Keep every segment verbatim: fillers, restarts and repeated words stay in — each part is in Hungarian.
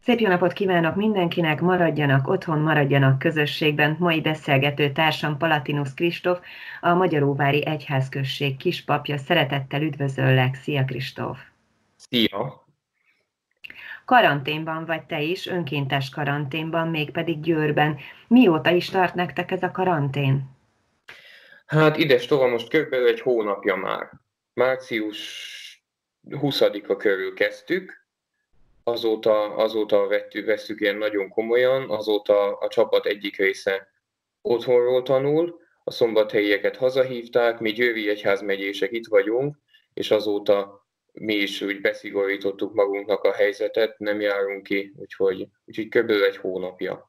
Szép jó napot kívánok mindenkinek, maradjanak otthon, maradjanak közösségben. Mai beszélgető társam Palatinus Kristóf, a Magyaróvári Egyházközség kispapja. Szeretettel üdvözöllek, szia Kristóf! Szia! Karanténban vagy te is, önkéntes karanténban, mégpedig Győrben. Mióta is tart nektek ez a karantén? Hát ides tova most körülbelül egy hónapja már. Március huszadika körül kezdtük, azóta, azóta vettük, vesszük ilyen nagyon komolyan, azóta a csapat egyik része otthonról tanul, a szombathelyieket hazahívták, mi győri egyházmegyések itt vagyunk, és azóta mi is úgy beszigorítottuk magunknak a helyzetet, nem járunk ki, úgyhogy, úgyhogy körülbelül egy hónapja.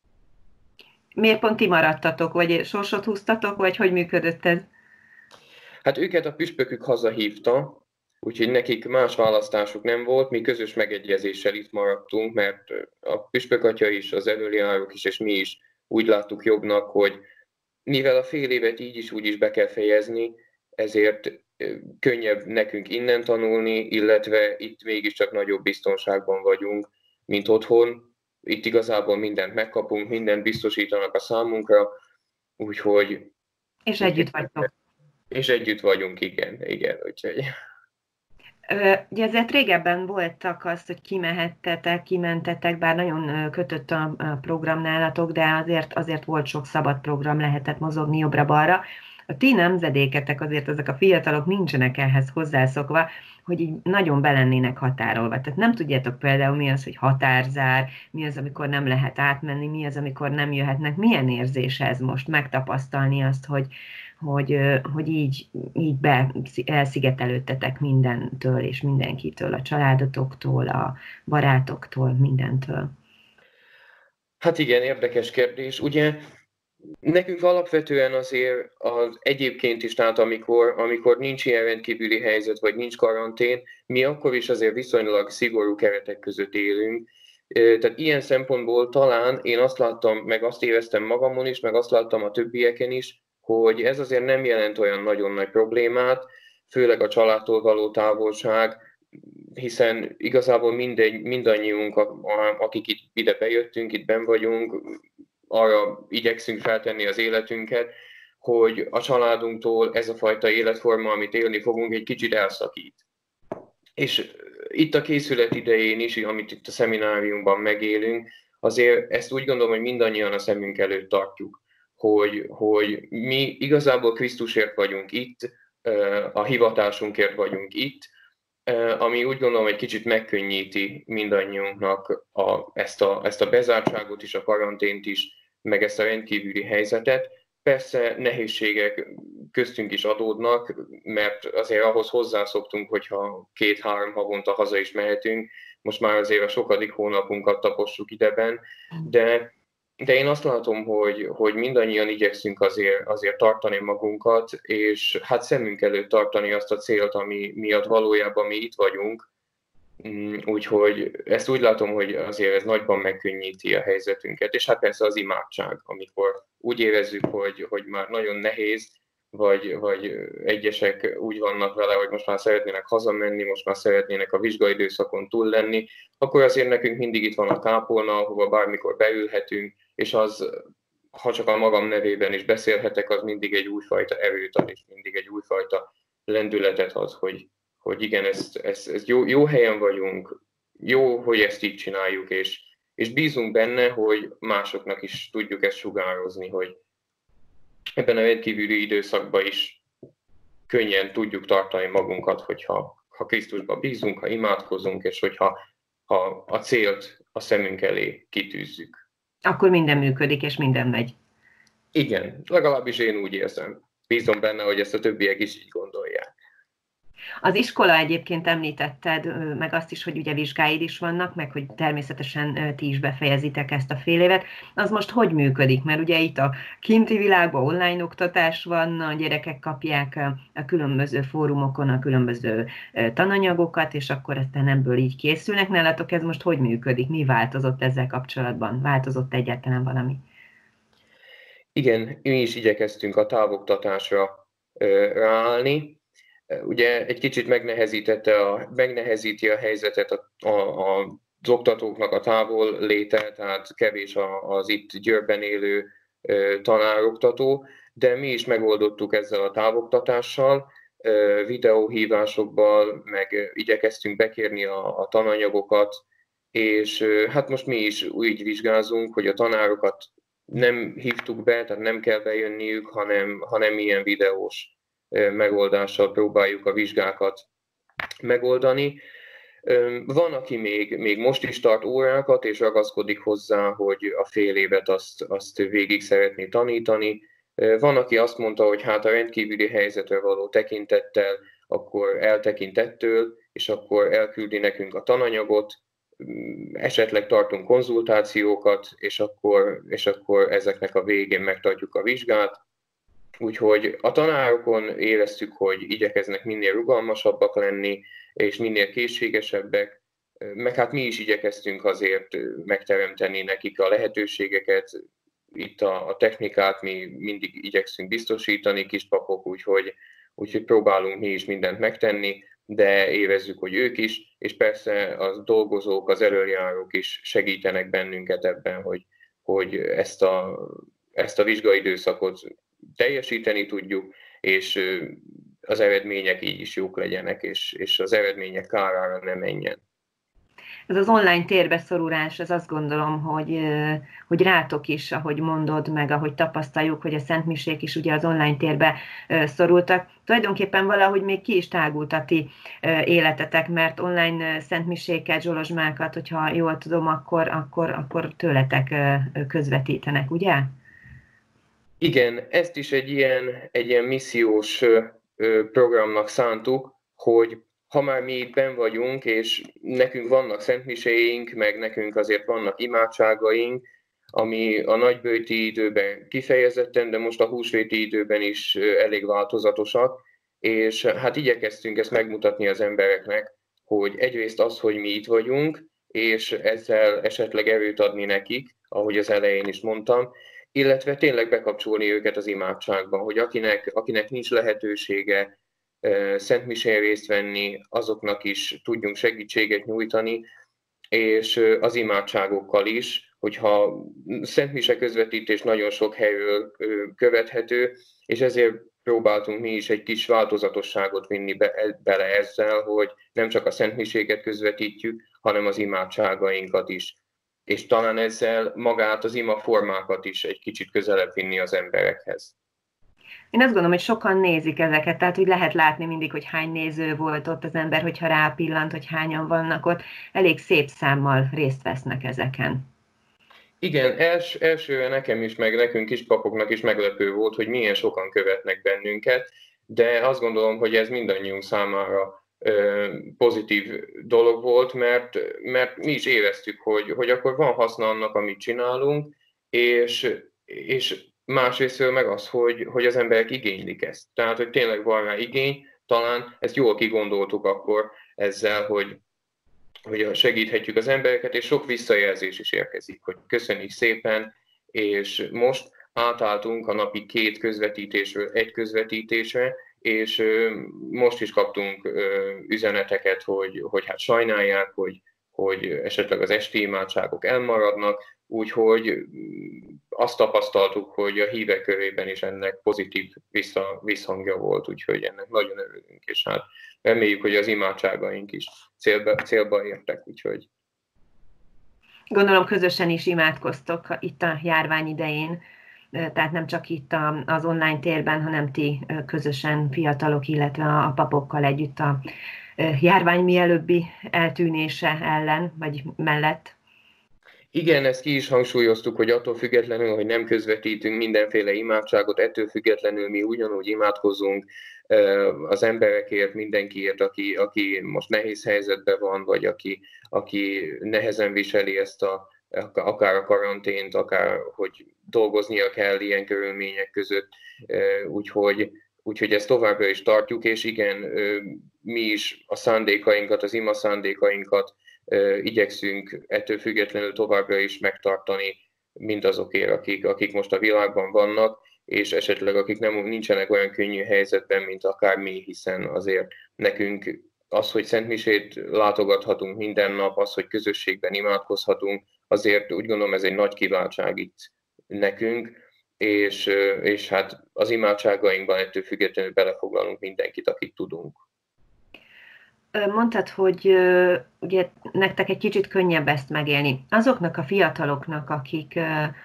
Miért pont ti maradtatok, vagy sorsot húztatok, vagy hogy működött ez? Hát őket a püspökük hazahívta, úgyhogy nekik más választásuk nem volt, mi közös megegyezéssel itt maradtunk, mert a püspökatya is, az elöljárók is, és mi is úgy láttuk jobbnak, hogy mivel a fél évet így is úgy is be kell fejezni, ezért könnyebb nekünk innen tanulni, illetve itt mégiscsak nagyobb biztonságban vagyunk, mint otthon. Itt igazából mindent megkapunk, mindent biztosítanak a számunkra, úgyhogy... És úgyhogy együtt vagytok. és együtt vagyunk, igen, igen, úgyhogy... Ugye ezért régebben voltak azt, hogy kimehettetek, kimentetek, bár nagyon kötött a program nálatok, de azért, azért volt sok szabad program, lehetett mozogni jobbra-balra. A ti nemzedéketek, azért ezek a fiatalok nincsenek ehhez hozzászokva, hogy így nagyon belennének határolva. Tehát nem tudjátok például mi az, hogy határzár, mi az, amikor nem lehet átmenni, mi az, amikor nem jöhetnek. Milyen érzés ez most megtapasztalni azt, hogy, hogy, hogy így, így be elszigetelődtetek mindentől és mindenkitől, a családotoktól, a barátoktól, mindentől. Hát igen, érdekes kérdés. Ugye nekünk alapvetően azért az egyébként is, tehát amikor, amikor nincs ilyen rendkívüli helyzet, vagy nincs karantén, mi akkor is azért viszonylag szigorú keretek között élünk. Tehát ilyen szempontból talán én azt láttam, meg azt éreztem magamon is, meg azt láttam a többieken is, hogy ez azért nem jelent olyan nagyon nagy problémát, főleg a családtól való távolság, hiszen igazából mindegy, mindannyiunk, akik itt ide bejöttünk, itt benn vagyunk, arra igyekszünk feltenni az életünket, hogy a családunktól ez a fajta életforma, amit élni fogunk, egy kicsit elszakít. És itt a készület idején is, amit itt a szemináriumban megélünk, azért ezt úgy gondolom, hogy mindannyian a szemünk előtt tartjuk, hogy, hogy mi igazából Krisztusért vagyunk itt, a hivatásunkért vagyunk itt, ami úgy gondolom, egy kicsit megkönnyíti mindannyiunknak a, ezt, a, ezt a bezártságot is, a karantént is, meg ezt a rendkívüli helyzetet. Persze nehézségek köztünk is adódnak, mert azért ahhoz hozzászoktunk, hogyha két-három havonta haza is mehetünk, most már azért a sokadik hónapunkat tapossuk ideben, de, de én azt látom, hogy, hogy mindannyian igyekszünk azért, azért tartani magunkat, és hát szemünk előtt tartani azt a célt, ami miatt valójában mi itt vagyunk. Úgyhogy ezt úgy látom, hogy azért ez nagyban megkönnyíti a helyzetünket, és hát persze az imádság, amikor úgy érezzük, hogy, hogy már nagyon nehéz, vagy, vagy egyesek úgy vannak vele, hogy most már szeretnének hazamenni, most már szeretnének a vizsgaidőszakon túl lenni, akkor azért nekünk mindig itt van a kápolna, ahova bármikor beülhetünk, és az, ha csak a magam nevében is beszélhetek, az mindig egy újfajta erőt ad, és mindig egy újfajta lendületet ad, hogy hogy igen, ezt, ezt, ezt jó, jó helyen vagyunk, jó, hogy ezt így csináljuk, és, és bízunk benne, hogy másoknak is tudjuk ezt sugározni, hogy ebben a rendkívüli időszakban is könnyen tudjuk tartani magunkat, hogyha ha Krisztusban bízunk, ha imádkozunk, és hogyha ha a célt a szemünk elé kitűzzük. Akkor minden működik, és minden megy. Igen, legalábbis én úgy érzem. Bízom benne, hogy ezt a többiek is így gondolják. Az iskola egyébként említetted, meg azt is, hogy ugye vizsgáid is vannak, meg hogy természetesen ti is befejezitek ezt a fél évet. Az most hogy működik? Mert ugye itt a kinti világban online oktatás van, a gyerekek kapják a különböző fórumokon a különböző tananyagokat, és akkor aztán ebből így készülnek. Nálatok ez most hogy működik? Mi változott ezzel kapcsolatban? Változott egyáltalán valami? Igen, mi is igyekeztünk a távoktatásra ráállni. Ugye egy kicsit megnehezítette a, megnehezíti a helyzetet a, a, a oktatóknak a távol léte, tehát kevés az itt Győrben élő tanároktató, de mi is megoldottuk ezzel a távoktatással, videóhívásokban, meg igyekeztünk bekérni a, a tananyagokat, és hát most mi is úgy vizsgázunk, hogy a tanárokat nem hívtuk be, tehát nem kell bejönniük, hanem, hanem ilyen videós megoldással próbáljuk a vizsgákat megoldani. Van, aki még, még most is tart órákat, és ragaszkodik hozzá, hogy a fél évet azt, azt végig szeretné tanítani. Van, aki azt mondta, hogy hát a rendkívüli helyzetre való tekintettel, akkor eltekint ettől, és akkor elküldi nekünk a tananyagot, esetleg tartunk konzultációkat, és akkor, és akkor ezeknek a végén megtartjuk a vizsgát. Úgyhogy a tanárokon éreztük, hogy igyekeznek minél rugalmasabbak lenni, és minél készségesebbek, meg hát mi is igyekeztünk azért megteremteni nekik a lehetőségeket, itt a, a technikát mi mindig igyekszünk biztosítani, kispapok, úgyhogy, úgyhogy próbálunk mi is mindent megtenni, de érezzük, hogy ők is, és persze a dolgozók, az elöljárók is segítenek bennünket ebben, hogy, hogy ezt a, ezt a vizsgaidőszakot teljesíteni tudjuk, és az eredmények így is jók legyenek, és, és az eredmények kárára ne menjen. Ez az online térbeszorulás, az azt gondolom, hogy, hogy rátok is, ahogy mondod, meg ahogy tapasztaljuk, hogy a szentmisék is ugye az online térbe szorultak. Tulajdonképpen valahogy még ki is tágult a ti életetek, mert online szentmiséket, zsolozsmákat, hogyha jól tudom, akkor, akkor, akkor tőletek közvetítenek, ugye? Igen, ezt is egy ilyen, egy ilyen missziós programnak szántuk, hogy ha már mi itt benn vagyunk, és nekünk vannak szentmiséink, meg nekünk azért vannak imádságaink, ami a nagyböjti időben kifejezetten, de most a húsvéti időben is elég változatosak, és hát igyekeztünk ezt megmutatni az embereknek, hogy egyrészt az, hogy mi itt vagyunk, és ezzel esetleg erőt adni nekik, ahogy az elején is mondtam, illetve tényleg bekapcsolni őket az imádságban, hogy akinek, akinek nincs lehetősége szentmisén részt venni, azoknak is tudjunk segítséget nyújtani, és az imádságokkal is, hogyha szentmise közvetítés nagyon sok helyről követhető, és ezért próbáltunk mi is egy kis változatosságot vinni be, bele ezzel, hogy nem csak a szentmiséket közvetítjük, hanem az imádságainkat is. És talán ezzel magát az imaformákat is egy kicsit közelebb vinni az emberekhez. Én azt gondolom, hogy sokan nézik ezeket, tehát hogy lehet látni mindig, hogy hány néző volt ott az ember, hogyha rápillant, hogy hányan vannak ott, elég szép számmal részt vesznek ezeken. Igen, els, elsőre nekem is, meg nekünk kispapoknak is meglepő volt, hogy milyen sokan követnek bennünket, de azt gondolom, hogy ez mindannyiunk számára ö, pozitív dolog volt, mert, mert mi is éreztük, hogy, hogy akkor van haszna annak, amit csinálunk, és, és másrésztről meg az, hogy, hogy az emberek igénylik ezt. Tehát, hogy tényleg van rá igény, talán ezt jól kigondoltuk akkor ezzel, hogy, hogy segíthetjük az embereket, és sok visszajelzés is érkezik, hogy köszönjük szépen, és most átálltunk a napi két közvetítésről egy közvetítésre, és most is kaptunk üzeneteket, hogy, hogy hát sajnálják, hogy, hogy esetleg az esti imádságok elmaradnak, úgyhogy azt tapasztaltuk, hogy a hívek körében is ennek pozitív vissza, visszhangja volt, úgyhogy ennek nagyon örülünk, és hát reméljük, hogy az imádságaink is célba, célba értek, úgyhogy. Gondolom közösen is imádkoztok itt a járvány idején, tehát nem csak itt az online térben, hanem ti közösen, fiatalok, illetve a papokkal együtt a járvány mielőbbi eltűnése ellen, vagy mellett. Igen, ezt ki is hangsúlyoztuk, hogy attól függetlenül, hogy nem közvetítünk mindenféle imádságot, ettől függetlenül mi ugyanúgy imádkozunk az emberekért, mindenkiért, aki, aki most nehéz helyzetben van, vagy aki, aki nehezen viseli ezt a, akár a karantént, akár hogy dolgoznia kell ilyen körülmények között. Úgyhogy, úgyhogy ezt továbbra is tartjuk, és igen, mi is a szándékainkat, az ima szándékainkat igyekszünk ettől függetlenül továbbra is megtartani mindazokért, akik, akik most a világban vannak, és esetleg akik nem, nincsenek olyan könnyű helyzetben, mint akár mi, hiszen azért nekünk az, hogy szentmisét látogathatunk minden nap, az, hogy közösségben imádkozhatunk, azért úgy gondolom ez egy nagy kiváltság itt nekünk, és, és hát az imádságainkban ettől függetlenül belefoglalunk mindenkit, akit tudunk. Mondtad, hogy ugye nektek egy kicsit könnyebb ezt megélni. Azoknak a fiataloknak, akik,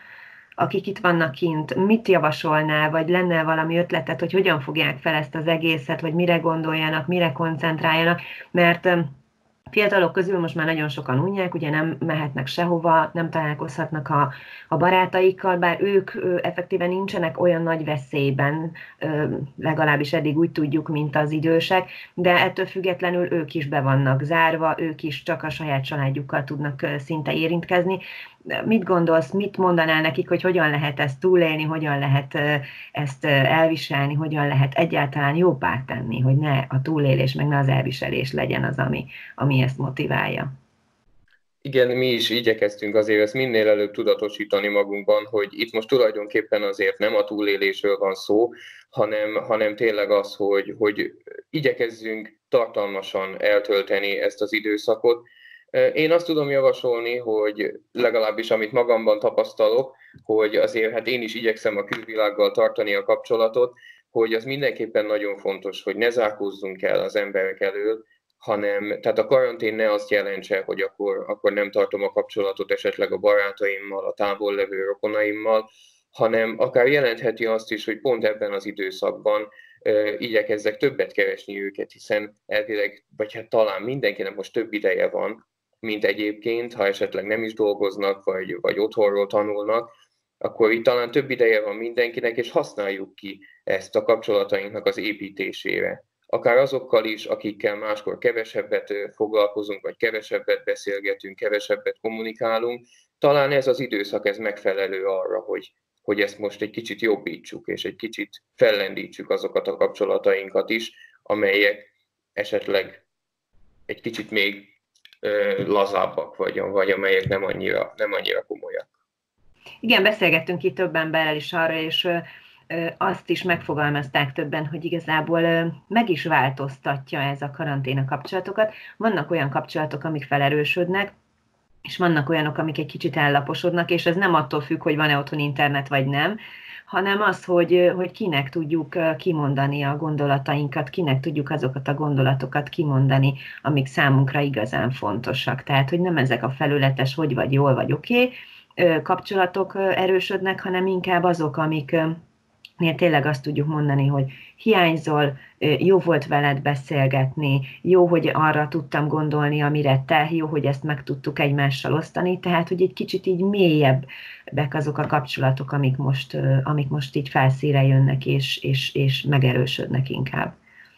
akik itt vannak kint, mit javasolnál, vagy lenne valami ötleted, hogy hogyan fogják fel ezt az egészet, vagy mire gondoljanak, mire koncentráljanak, mert fiatalok közül most már nagyon sokan unják, ugye nem mehetnek sehova, nem találkozhatnak a, a barátaikkal, bár ők ö, effektíven nincsenek olyan nagy veszélyben, ö, legalábbis eddig úgy tudjuk, mint az idősek, de ettől függetlenül ők is be vannak zárva, ők is csak a saját családjukkal tudnak ö, szinte érintkezni. Mit gondolsz, mit mondanál nekik, hogy hogyan lehet ezt túlélni, hogyan lehet ö, ezt ö, elviselni, hogyan lehet egyáltalán jobbá tenni, hogy ne a túlélés, meg ne az elviselés legyen az, ami, ami ezt motiválja. Igen, mi is igyekeztünk azért ezt minél előbb tudatosítani magunkban, hogy itt most tulajdonképpen azért nem a túlélésről van szó, hanem, hanem tényleg az, hogy, hogy igyekezzünk tartalmasan eltölteni ezt az időszakot. Én azt tudom javasolni, hogy legalábbis amit magamban tapasztalok, hogy azért hát én is igyekszem a külvilággal tartani a kapcsolatot, hogy az mindenképpen nagyon fontos, hogy ne zárkózzunk el az emberek elől, hanem, tehát a karantén ne azt jelentse, hogy akkor, akkor nem tartom a kapcsolatot esetleg a barátaimmal, a távol levő rokonaimmal, hanem akár jelentheti azt is, hogy pont ebben az időszakban e, igyekezzek többet keresni őket, hiszen elvileg, vagy hát talán mindenkinek most több ideje van, mint egyébként, ha esetleg nem is dolgoznak, vagy, vagy otthonról tanulnak, akkor itt talán több ideje van mindenkinek, és használjuk ki ezt a kapcsolatainknak az építésére. Akár azokkal is, akikkel máskor kevesebbet foglalkozunk, vagy kevesebbet beszélgetünk, kevesebbet kommunikálunk. Talán ez az időszak ez megfelelő arra, hogy, hogy ezt most egy kicsit jobbítsuk, és egy kicsit fellendítsük azokat a kapcsolatainkat is, amelyek esetleg egy kicsit még ö, lazábbak, vagy, vagy amelyek nem annyira, nem annyira komolyak. Igen, beszélgettünk itt több emberrel is arra, és azt is megfogalmazták többen, hogy igazából meg is változtatja ez a karantén a kapcsolatokat. Vannak olyan kapcsolatok, amik felerősödnek, és vannak olyanok, amik egy kicsit ellaposodnak, és ez nem attól függ, hogy van-e otthon internet, vagy nem, hanem az, hogy, hogy kinek tudjuk kimondani a gondolatainkat, kinek tudjuk azokat a gondolatokat kimondani, amik számunkra igazán fontosak. Tehát, hogy nem ezek a felületes, hogy vagy jól vagy oké, okay, kapcsolatok erősödnek, hanem inkább azok, amik tényleg azt tudjuk mondani, hogy hiányzol, jó volt veled beszélgetni, jó, hogy arra tudtam gondolni, amire te, jó, hogy ezt meg tudtuk egymással osztani, tehát, hogy egy kicsit így mélyebbek azok a kapcsolatok, amik most, amik most így felszínre jönnek, és, és, és megerősödnek inkább.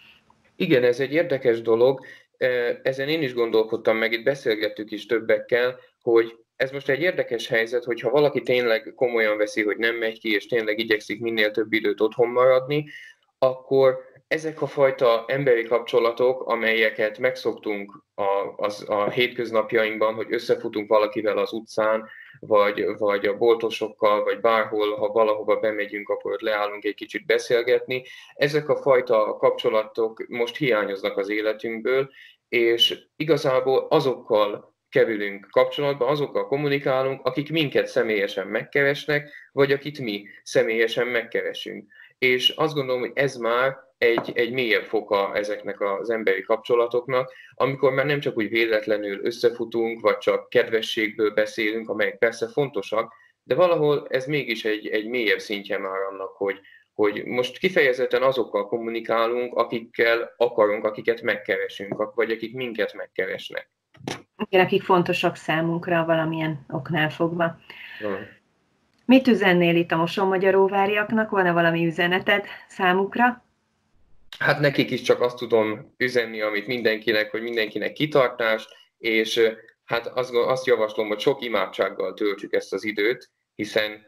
Igen, ez egy érdekes dolog, ezen én is gondolkodtam, meg itt beszélgettük is többekkel, hogy ez most egy érdekes helyzet, hogyha valaki tényleg komolyan veszi, hogy nem megy ki, és tényleg igyekszik minél több időt otthon maradni, akkor ezek a fajta emberi kapcsolatok, amelyeket megszoktunk a, az, a hétköznapjainkban, hogy összefutunk valakivel az utcán, vagy, vagy a boltosokkal, vagy bárhol, ha valahova bemegyünk, akkor ott leállunk egy kicsit beszélgetni. Ezek a fajta kapcsolatok most hiányoznak az életünkből, és igazából azokkal kerülünk kapcsolatba, azokkal kommunikálunk, akik minket személyesen megkeresnek, vagy akit mi személyesen megkeresünk. És azt gondolom, hogy ez már egy, egy mélyebb foka ezeknek az emberi kapcsolatoknak, amikor már nem csak úgy véletlenül összefutunk, vagy csak kedvességből beszélünk, amelyek persze fontosak, de valahol ez mégis egy, egy mélyebb szintje már annak, hogy, hogy most kifejezetten azokkal kommunikálunk, akikkel akarunk, akiket megkeresünk, vagy akik minket megkeresnek. Igen, akik fontosak számunkra valamilyen oknál fogva. Hmm. Mit üzennél itt a mosonmagyaróváriaknak? Van-e valami üzeneted számukra? Hát nekik is csak azt tudom üzenni, amit mindenkinek, hogy mindenkinek kitartást, és hát azt, azt javaslom, hogy sok imádsággal töltsük ezt az időt, hiszen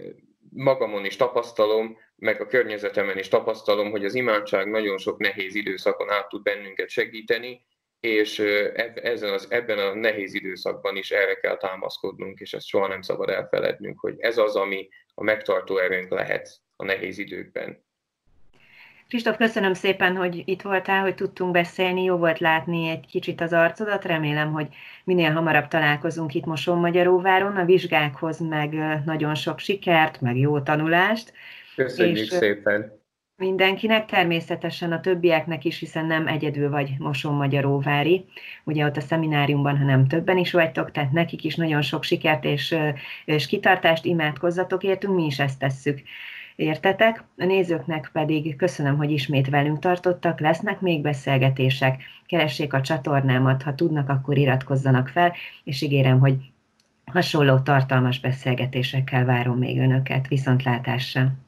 magamon is tapasztalom, meg a környezetemen is tapasztalom, hogy az imádság nagyon sok nehéz időszakon át tud bennünket segíteni, és ebben, az, ebben a nehéz időszakban is erre kell támaszkodnunk, és ezt soha nem szabad elfelednünk, hogy ez az, ami a megtartó erőnk lehet a nehéz időkben. Kristóf, köszönöm szépen, hogy itt voltál, hogy tudtunk beszélni, jó volt látni egy kicsit az arcodat, remélem, hogy minél hamarabb találkozunk itt Mosonmagyaróváron, a vizsgákhoz meg nagyon sok sikert, meg jó tanulást. Köszönjük És szépen! mindenkinek, természetesen a többieknek is, hiszen nem egyedül vagy Mosonmagyaróvári, ugye ott a szemináriumban, hanem többen is vagytok, tehát nekik is nagyon sok sikert és, és kitartást, imádkozzatok értünk, mi is ezt tesszük. Értetek? A nézőknek pedig köszönöm, hogy ismét velünk tartottak, lesznek még beszélgetések, keressék a csatornámat, ha tudnak, akkor iratkozzanak fel, és ígérem, hogy hasonló tartalmas beszélgetésekkel várom még önöket. Viszontlátásra!